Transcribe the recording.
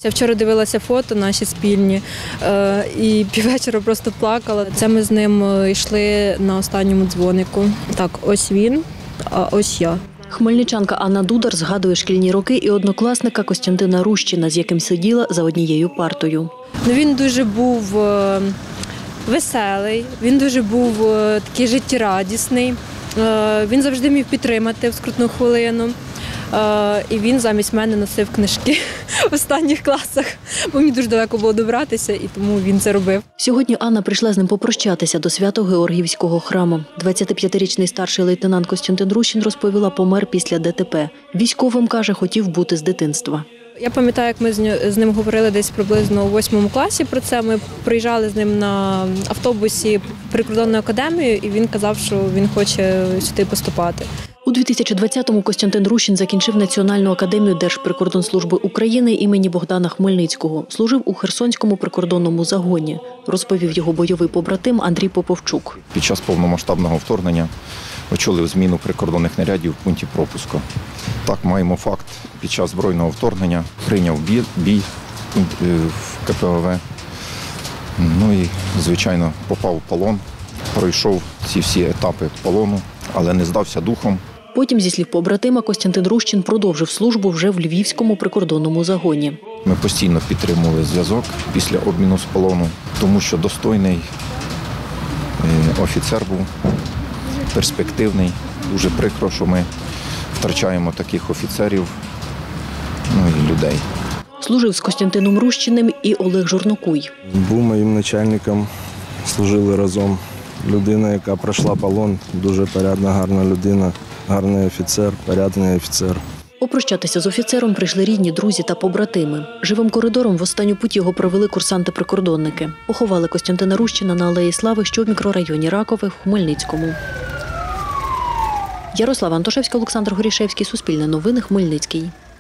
Я вчора дивилася фото наші спільні і піввечора просто плакала. Це ми з ним йшли на останньому дзвонику. Так, ось він, а ось я. Хмельничанка Анна Дудар згадує шкільні роки і однокласника Костянтина Рущина, з яким сиділа за однією партою. Він дуже був веселий, він дуже був такий життєрадісний. Він завжди міг підтримати в скрутну хвилину. І він замість мене носив книжки в останніх класах, бо мені дуже далеко було добратися, і тому він це робив. Сьогодні Анна прийшла з ним попрощатися до Свято-Георгіївського храму. 25-річний старший лейтенант Костянтин Рущин, розповіла, помер після ДТП. Військовим, каже, хотів бути з дитинства. Я пам'ятаю, як ми з ним говорили десь приблизно у 8 класі про це. Ми приїжджали з ним на автобусі в прикордонну академію, і він казав, що він хоче сюди поступати. У 2020-му Костянтин Рущин закінчив Національну академію Держприкордонслужби України імені Богдана Хмельницького. Служив у Херсонському прикордонному загоні, розповів його бойовий побратим Андрій Поповчук. Під час повномасштабного вторгнення очолив зміну прикордонних нарядів в пункті пропуску. Так, маємо факт, під час збройного вторгнення прийняв бій в КПВВ. Ну і, звичайно, попав в полон, пройшов ці всі етапи полону, але не здався духом. Потім, зі слів побратима, Костянтин Рущин продовжив службу вже в Львівському прикордонному загоні. Ми постійно підтримували зв'язок після обміну з полону, тому що достойний офіцер був, перспективний. Дуже прикро, що ми втрачаємо таких офіцерів, і людей. Служив з Костянтином Рущиним і Олег Журнокуй. Був моїм начальником, служили разом. Людина, яка пройшла полон, дуже порядна, гарна людина, гарний офіцер, порядний офіцер. Попрощатися з офіцером прийшли рідні, друзі та побратими. Живим коридором в останню путь його провели курсанти-прикордонники. Поховали Костянтина Рущина на Алеї Слави, що в мікрорайоні Ракове в Хмельницькому. Ярослава Антошевська, Олександр Горішевський, Суспільне новини, Хмельницький.